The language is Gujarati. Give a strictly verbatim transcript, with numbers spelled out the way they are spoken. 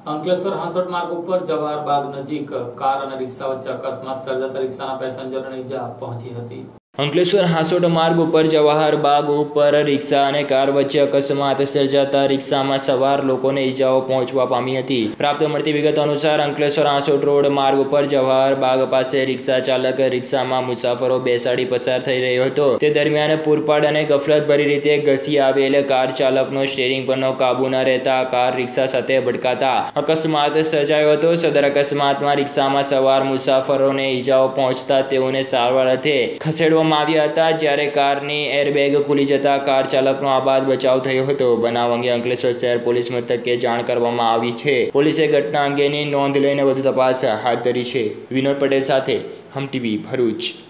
અંકલેશ્વર હાંસોટ માર્ગ ઉપર જવાહર બાગ નજીક કાર અને રિક્ષા વચ્ચે અકસ્માત સર્જાતા રિક્ષાના પેસેન્જરોને ઈજા પહોંચી હતી। અંકલેશ્વર હાંસોટ માર્ગ ઉપર જવાહર બાગ ઉપર રિક્ષા અને કાર વચ્ચે અકસ્માત સર્જાતા રિક્ષામાં સવાર લોકોને ઈજાઓ પહોંચવા પામી હતી। પ્રાપ્ત મળતી વિગતો અનુસાર અંકલેશ્વર હાંસોટ રોડ માર્ગ ઉપર જવાહર બાગ પાસે રિક્ષા ચાલક રિક્ષામાં મુસાફરો બેસાડી પસાર થઈ રહ્યો હતો। તે દરમિયાન પૂરપાડ અને ગફલતભરી રીતે ઘસી આવેલ કાર ચાલકનો સ્ટીયરિંગ પરનો કાબુ ન રહેતા કાર રિક્ષા સાથે ભટકાતા અકસ્માત સર્જાયો હતો। સદર અકસ્માતમાં રિક્ષામાં સવાર મુસાફરોને ઈજાઓ પહોંચતા તેઓને સારવાર અર્થે ખસેડવામાં આવ્યા હતા, જ્યારે કારની એરબેગ ખુલી જતા કાર ચાલકનો આબાદ બચાવ થયો હતો। બનાવ અંગે અંકલેશ્વર શહેર પોલીસ મથકે જાણ કરવામાં આવી છે। પોલીસે ઘટના અંગેની નોંધ લઈને વધુ તપાસ હાથ ધરી છે। વિનોદ પટેલ સાથે હમ ટીવી ભરૂચ।